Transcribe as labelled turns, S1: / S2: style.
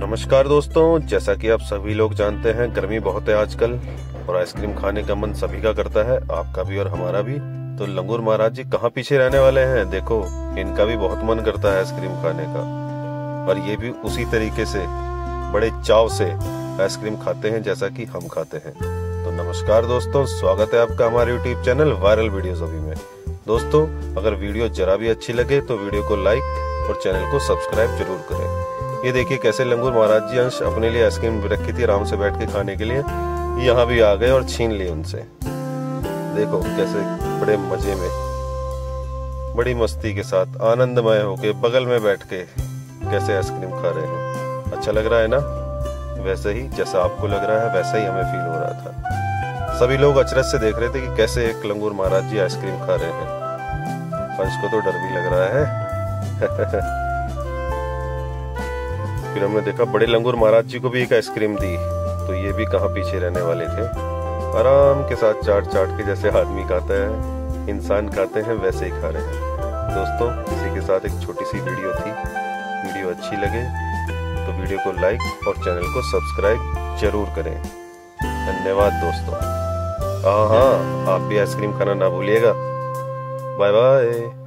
S1: नमस्कार दोस्तों, जैसा कि आप सभी लोग जानते हैं गर्मी बहुत है आजकल और आइसक्रीम खाने का मन सभी का करता है, आपका भी और हमारा भी। तो लंगूर महाराज जी कहाँ पीछे रहने वाले हैं। देखो, इनका भी बहुत मन करता है आइसक्रीम खाने का और ये भी उसी तरीके से बड़े चाव से आइसक्रीम खाते हैं जैसा कि हम खाते हैं। तो नमस्कार दोस्तों, स्वागत है आपका हमारे YouTube चैनल वायरल वीडियोस अभी में। दोस्तों, अगर वीडियो जरा भी अच्छी लगे तो वीडियो को लाइक और चैनल को सब्सक्राइब जरूर करें। ये देखिए कैसे लंगूर महाराज जी अंश अपने लिए आइसक्रीम रखी थी आराम से बैठ के खाने के लिए, यहाँ भी आ गए और छीन लिए उनसे। देखो कैसे बड़े मजे में, बड़ी मस्ती के साथ आनंदमय होके बगल में बैठ के कैसे आइसक्रीम खा रहे हैं। अच्छा लग रहा है ना? वैसे ही जैसा आपको लग रहा है वैसा ही हमें फील हो रहा था। सभी लोग अचरज से देख रहे थे कि कैसे एक लंगूर महाराज जी आइसक्रीम खा रहे हैं। अंश को तो डर भी लग रहा है। फिर हमने देखा बड़े लंगूर महाराज जी को भी एक आइसक्रीम दी, तो ये भी कहाँ पीछे रहने वाले थे। आराम के साथ चाट चाट के जैसे आदमी खाता है, इंसान खाते हैं वैसे ही खा रहे हैं। दोस्तों, इसी के साथ एक छोटी सी वीडियो थी। वीडियो अच्छी लगे तो वीडियो को लाइक और चैनल को सब्सक्राइब जरूर करें। धन्यवाद दोस्तों। हाँ, आप भी आइसक्रीम खाना ना भूलिएगा। Bye bye.